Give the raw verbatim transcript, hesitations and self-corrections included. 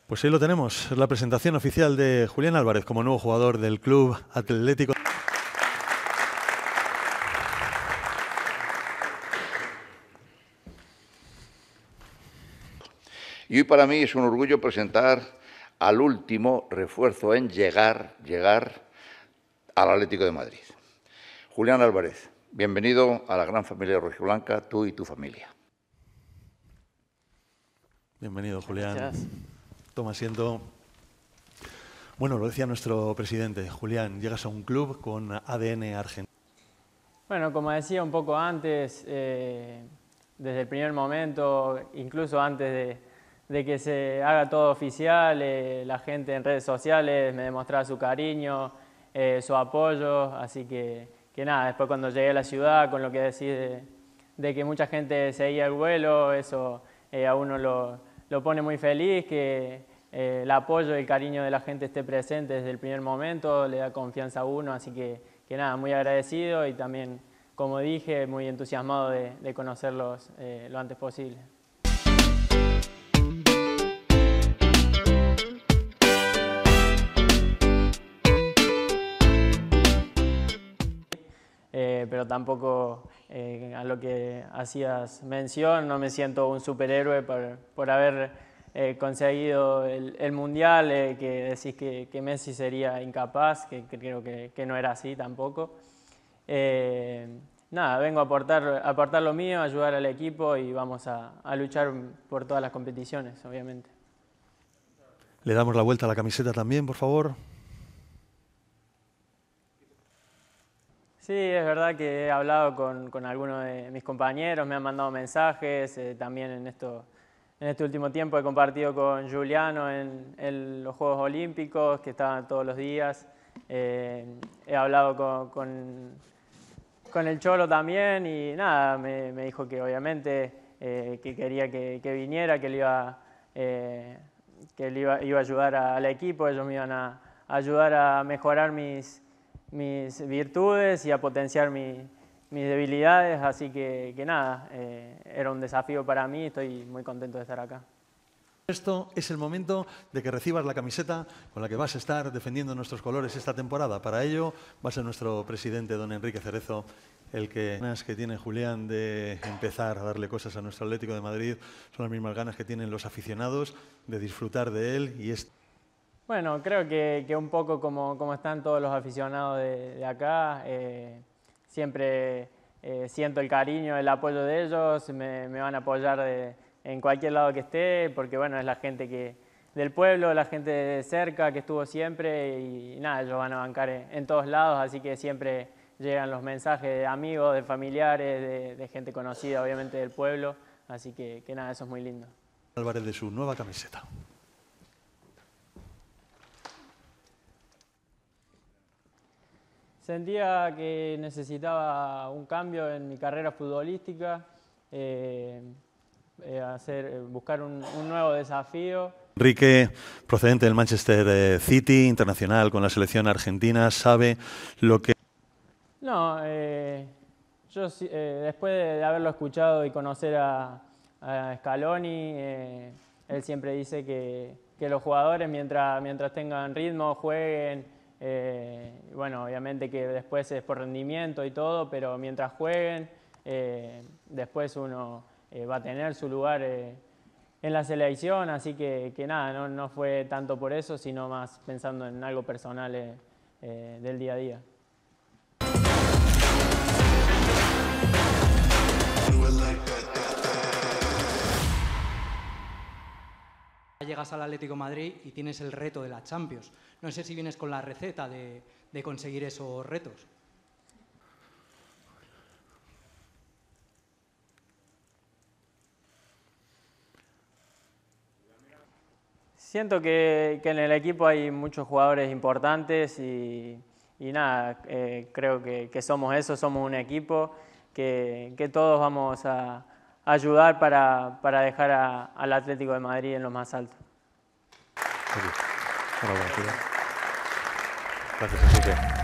Pues ahí lo tenemos, es la presentación oficial de Julián Álvarez como nuevo jugador del Club Atlético. Y hoy para mí es un orgullo presentar al último refuerzo en llegar, llegar al Atlético de Madrid. Julián Álvarez, bienvenido a la gran familia rojiblanca, tú y tu familia. Bienvenido, Julián. Gracias. Toma asiento. Bueno, lo decía nuestro presidente, Julián, llegas a un club con A D N argentino. Bueno, como decía un poco antes, eh, desde el primer momento, incluso antes de, de que se haga todo oficial, eh, la gente en redes sociales me demostraba su cariño, eh, su apoyo, así que, que nada, después cuando llegué a la ciudad, con lo que decís de, de que mucha gente seguía el vuelo, eso eh, a uno lo, lo pone muy feliz, que eh, el apoyo y el cariño de la gente esté presente desde el primer momento, le da confianza a uno, así que, que nada, muy agradecido y también, como dije, muy entusiasmado de, de conocerlos eh, lo antes posible. Eh, pero tampoco eh, a lo que hacías mención, no me siento un superhéroe por, por haber eh, conseguido el, el Mundial, eh, que decís que, que Messi sería incapaz, que, que creo que, que no era así tampoco. Eh, nada, vengo a aportar, a aportar lo mío, a ayudar al equipo y vamos a, a luchar por todas las competiciones, obviamente. Le damos la vuelta a la camiseta también, por favor. Sí, es verdad que he hablado con, con algunos de mis compañeros, me han mandado mensajes, eh, también en, esto, en este último tiempo he compartido con Giuliano en, en los Juegos Olímpicos, que estaban todos los días. Eh, he hablado con, con, con el Cholo también y nada, me, me dijo que obviamente eh, que quería que, que viniera, que le iba, eh, que le iba, iba a ayudar a, al equipo, ellos me iban a, a ayudar a mejorar mis mis virtudes y a potenciar mi, mis debilidades, así que, que nada, eh, era un desafío para mí y estoy muy contento de estar acá. Esto es el momento de que recibas la camiseta con la que vas a estar defendiendo nuestros colores esta temporada. Para ello va a ser nuestro presidente, don Enrique Cerezo, el que las ganas que tiene Julián de empezar a darle cosas a nuestro Atlético de Madrid son las mismas ganas que tienen los aficionados de disfrutar de él y es. Bueno, creo que, que un poco como, como están todos los aficionados de, de acá, eh, siempre eh, siento el cariño, el apoyo de ellos, me, me van a apoyar de, en cualquier lado que esté, porque bueno, es la gente que, del pueblo, la gente de cerca que estuvo siempre y, y nada, ellos van a bancar en, en todos lados, así que siempre llegan los mensajes de amigos, de familiares, de, de gente conocida obviamente del pueblo, así que, que nada, eso es muy lindo. Álvarez de su nueva camiseta. Sentía que necesitaba un cambio en mi carrera futbolística, eh, eh, hacer, buscar un, un nuevo desafío. Enrique, procedente del Manchester City, internacional con la selección argentina, sabe lo que... No, eh, yo eh, después de haberlo escuchado y conocer a, a Scaloni, eh, él siempre dice que, que los jugadores mientras, mientras tengan ritmo, jueguen. Eh, bueno, obviamente que después es por rendimiento y todo, pero mientras jueguen, eh, después uno eh, va a tener su lugar eh, en la selección, así que, que nada, no, no fue tanto por eso, sino más pensando en algo personal eh, eh, del día a día. Llegas al Atlético de Madrid y tienes el reto de la Champions. No sé si vienes con la receta de, de conseguir esos retos. Siento que, que en el equipo hay muchos jugadores importantes y, y nada, eh, creo que, que somos eso, somos un equipo que, que todos vamos a ayudar para, para dejar a, al Atlético de Madrid en lo más alto. Gracias, Enrique.